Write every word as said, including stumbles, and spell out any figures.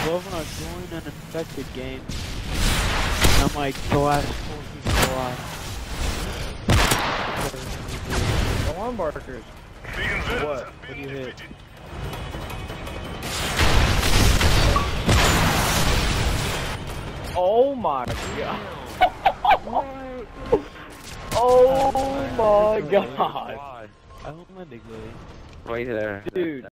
love when I join an infected game. And I'm like, the last four people alive. Alarm markers. What? What do you hit? Oh my god. Oh my god. I don't want to go. Right there. Dude.